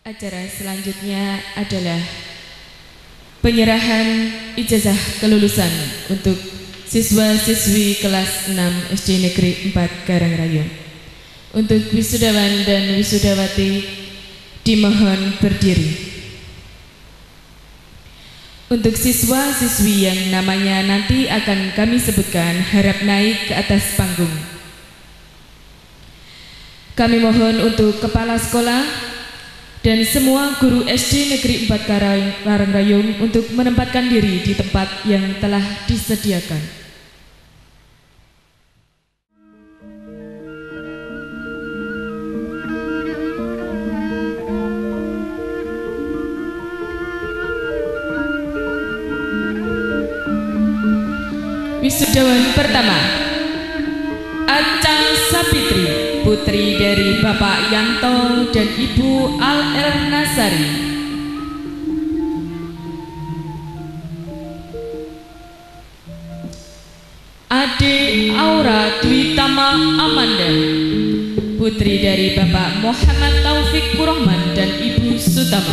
Acara selanjutnya adalah penyerahan ijazah kelulusan untuk siswa-siswi kelas 6 SD Negeri 4 Karangrayung. Untuk wisudawan dan wisudawati dimohon berdiri. Untuk siswa-siswi yang namanya nanti akan kami sebutkan, harap naik ke atas panggung. Kami mohon untuk kepala sekolah dan semua guru SD Negeri 4 Karangrayung untuk menempatkan diri di tempat yang telah disediakan. Wisudawan pertama, Aca Sapitri, putri dari Bapak Yanto dan Ibu Al-Ernasari. Ade Aura Dwitama Amanda, putri dari Bapak Muhammad Taufik Kurahman dan Ibu Sutama.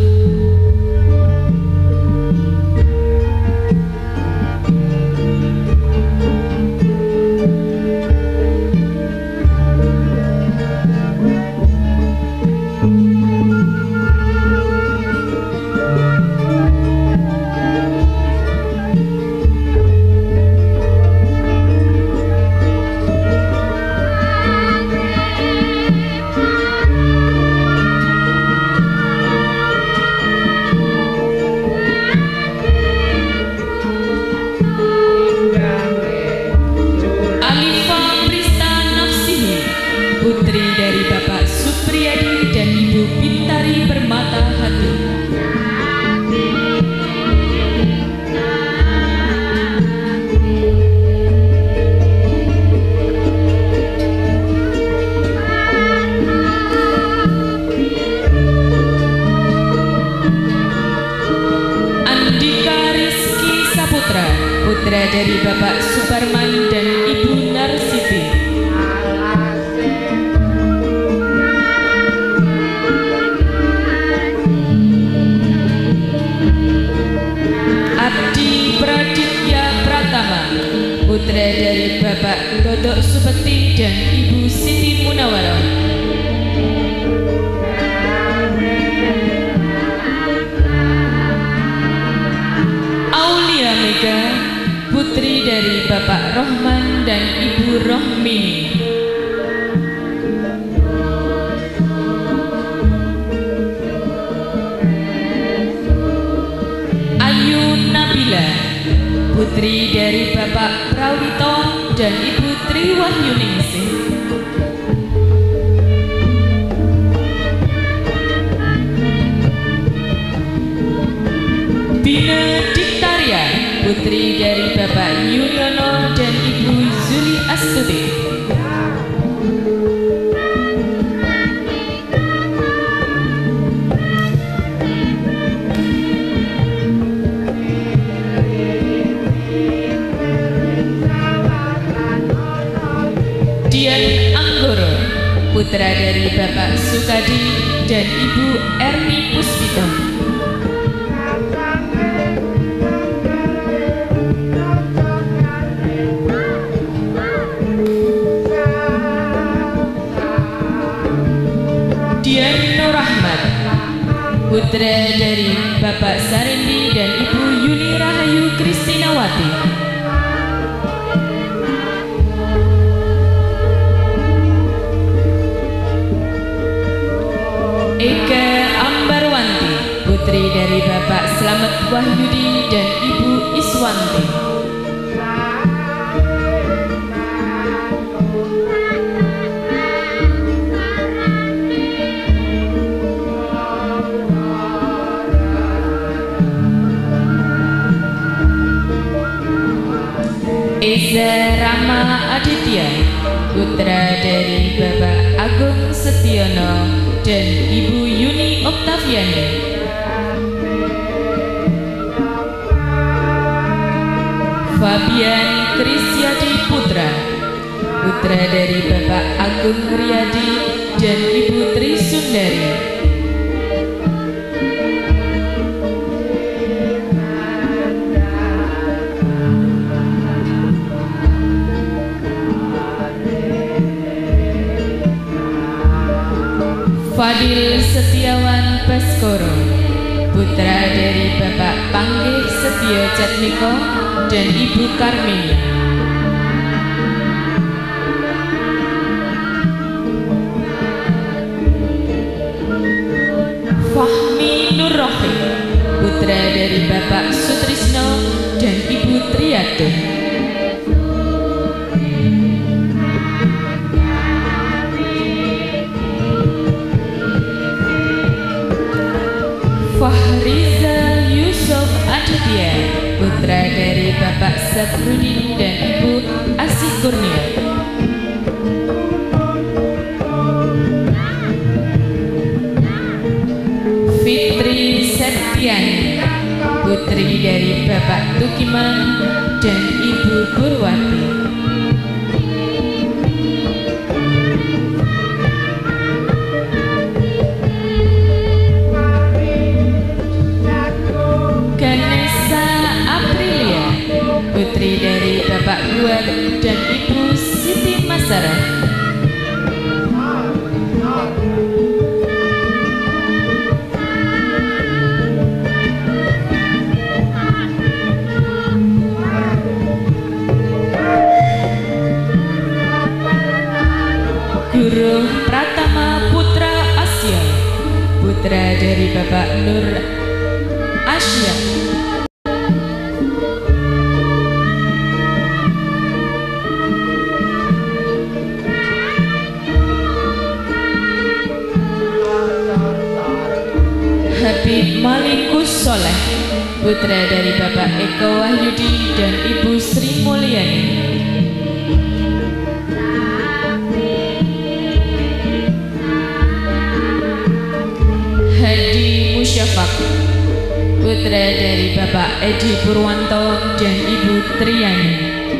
Putra dari Bapak Suparman dan Ibu Narsiti. Abdi Praditya Pratama, putra dari Bapak Godok Supekti dan Ibu Siti Munawarah. Aulia Mega, putri dari Bapak Rohman dan Ibu Rohmini. Ayu Nabila, putri dari Bapak Prawito dan Ibu Triwahyuningsih. Bina Diktaria, putri dari Bapak Yunyono dan Ibu Zuli Astuti. Dian Anggoro, putra dari Bapak Sukadi dan Ibu Erni Puspito. Dian Nur Rahmat, putra dari Bapak Sarendi dan Ibu Yuni Rahayu Kristinawati. Eka Ambarwanti, putri dari Bapak Slamet Wahyudi dan Ibu Iswanti. Eza Rama Aditya, putra dari Bapak Agung Setiono dan Ibu Yuni Oktaviani. Fabian Krisyadi Putra, putra dari Bapak Agung Riyadi dan Ibu Tri Sundari. Fadil Setiawan Baskoro, putra dari Bapak Panggih Setio Jatmiko dan Ibu Karmini. Fahmi Nur Rohim, putra dari Bapak Sutrisno dan Ibu Triatun. Fahriza Yusuf Aditya, putra dari Bapak Sabrudin dan Ibu Asih Kurnia. Fitri Septiani, putri dari Bapak Tukiman dan Ibu Purwati. Ganesha Aprilia, putri dari Bapak Guat dan Ibu Siti Masara. Guru Pratama Putra Asia, putra dari Bapak Nur Asia. Habib Malikus Soleh, putra dari Bapak Eko Wahyudi dan Ibu Sri Mulyani. Hadi Musyafak, putra dari Bapak Edi Purwanto dan Ibu Triani.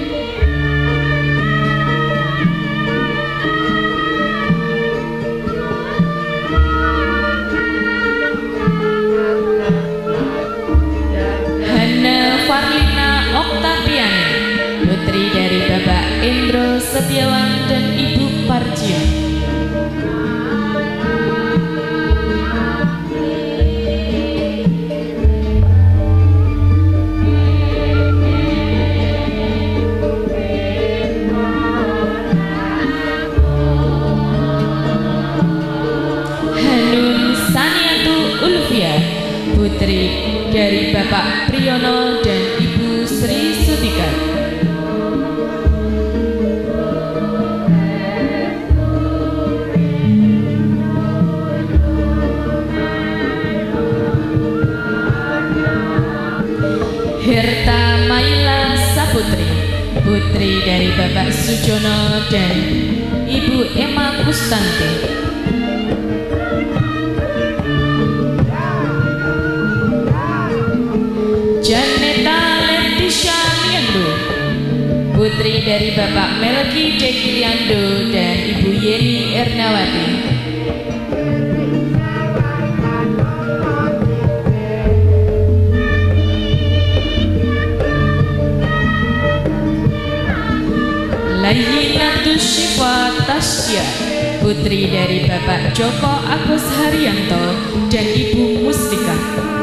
Hana Farlina Oktaviani, putri dari Bapak Indro Setiawan dan Ibu Parjian. Putri dari Bapak Priyono dan Ibu Sri Sutika. Herta Maila Saputri, putri dari Bapak Sujono dan Ibu Emma Kustanti. Janeta Leticia Liando, putri dari Bapak Melki Deki Liando dan Ibu Yeni Ernawati. Layyinatus Syifa Tasya, putri dari Bapak Joko Agus Haryanto dan Ibu Muslika.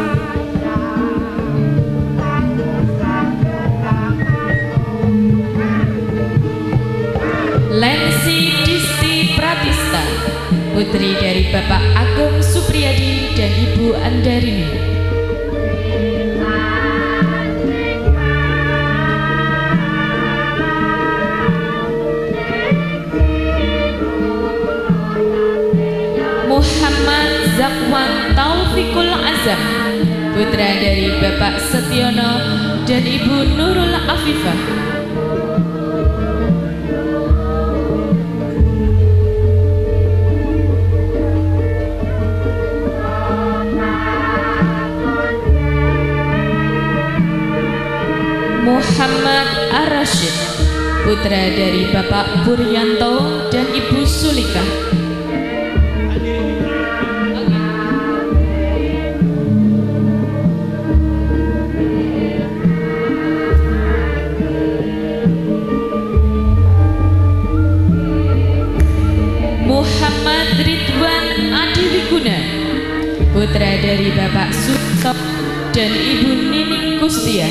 Lensi Disti Pratista, putri dari Bapak Agung Supriyadi dan Ibu Andarini. Muhammad Zakwan Taufikul Azam, putra dari Bapak Setiono dan Ibu Nurul Afifah. Muhammad Ar-Rasyid, putra dari Bapak Puryanto dan Ibu Sulika. Muhammad Muhammad Ridwan Adiwiguna, putra dari Bapak Suto dan Ibu Nining Kustia.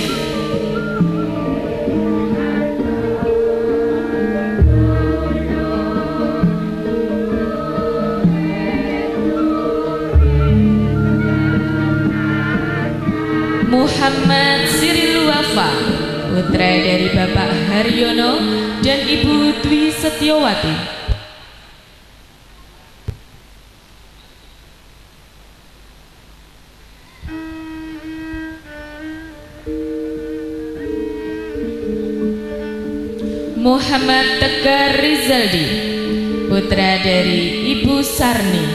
Muhammad Siril Wafa, putra dari Bapak Haryono dan Ibu Dwi Setiawati. Muhammad Tegar Rizaldi, putra dari Ibu Sarni.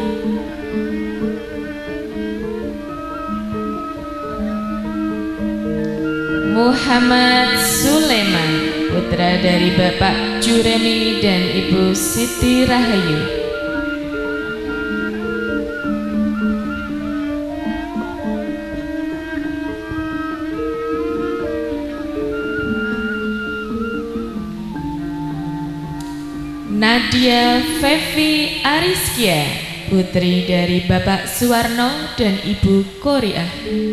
Muhammad Sulaiman, putra dari Bapak Juremi dan Ibu Siti Rahayu. Nadia Fevi Ariskia, putri dari Bapak Suwarno dan Ibu Koriah.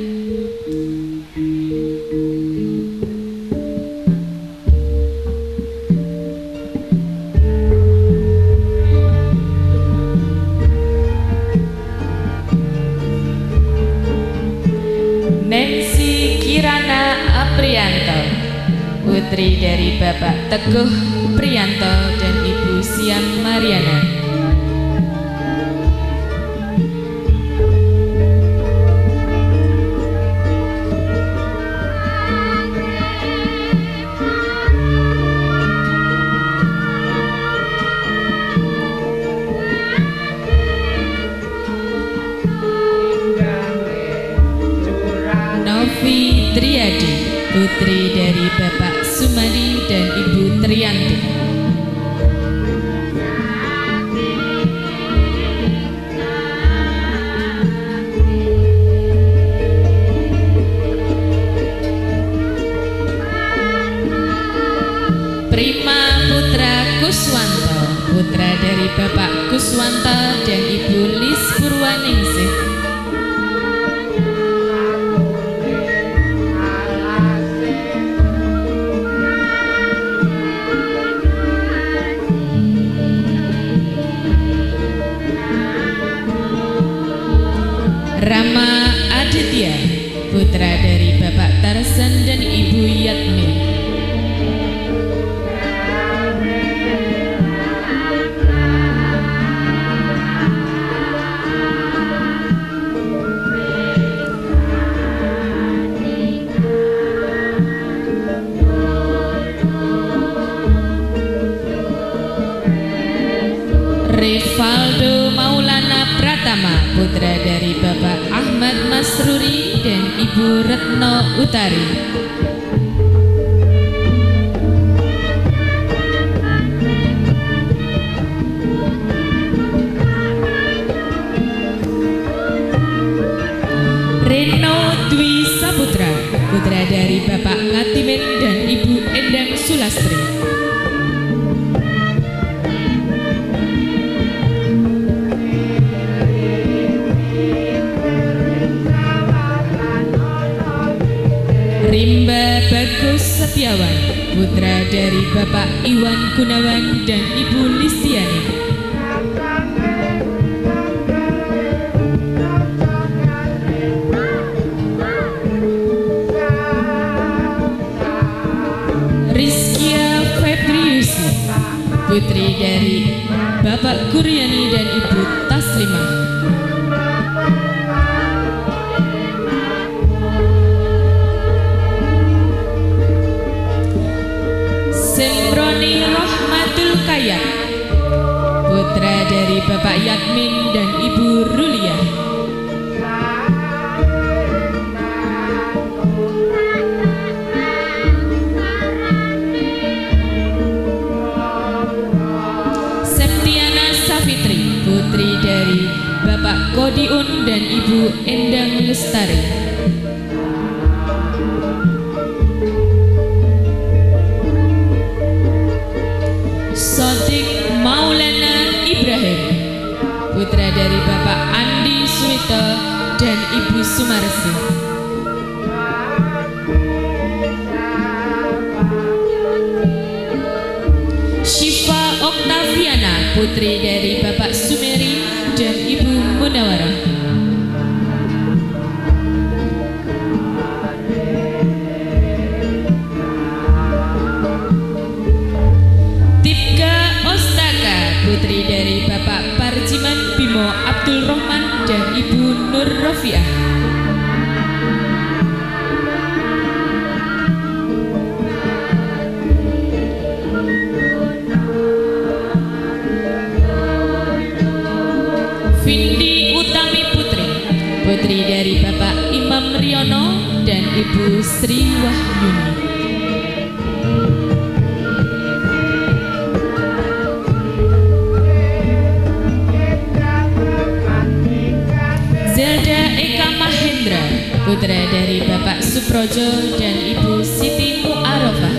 Nancy Kirana Aprianto, putri dari Bapak Teguh Prianto dan Ibu Siam Mariana. Novi Triadi, putri dari Bapak Sumadi dan Ibu Trianti. Prima Putra Kuswanto, putra dari Bapak Kuswanto dan Ibu Lis Purwaningsih. Rama Aditya, putra dari Bapak Tarsan dan Ibu Yatmin. Rivaldo Maulana Pratama, putra dari Bapak Ahmad Masruri dan Ibu Retno Utari. Reno Dwi Saputra, putra dari Bapak Ngatimin dan Ibu Endang Sulastri. Rimba Bagus Setiawan, putra dari Bapak Iwan Gunawan dan Ibu Listiani. Rizkia Febriusi, putri dari Bapak Kuryani dan Ibu Taslimah. Sembroni Rohmatul Kayat, putra dari Bapak Yatmin dan Ibu Rulia. Septiana Safitri, putri dari Bapak Kodiun dan Ibu Endang Lestari. Sodik Maulana Ibrahim, putra dari Bapak Andi Suwito dan Ibu Sumarsi. Syifa Oktaviana, putri dari Bapak Sumeri dan Ibu Munawarah. Tipka Ostaka, putri dari Bapak Parjiman Bimo Abdul Rahman dan Ibu Nur Rofiah. Vindi Utami Putri, putri dari Bapak Imam Riono dan Ibu Sri Wahyuni. Zelda Eka Mahendra, putra dari Bapak Suprojo dan Ibu Siti Mu'arofah.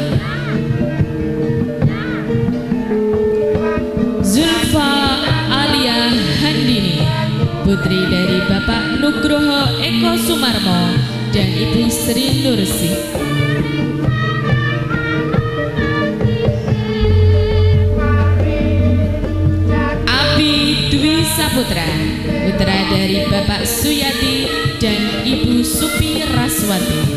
Zulfa Alia Handini, putri dari Bapak Nugroho Eko Sumarmo dan Ibu Sri Nursi. Abi Dwi Saputra, putra dari Bapak Suyati dan Ibu Supi Raswati.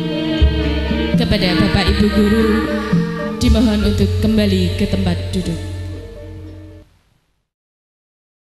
Kepada Bapak Ibu Guru dimohon untuk kembali ke tempat duduk.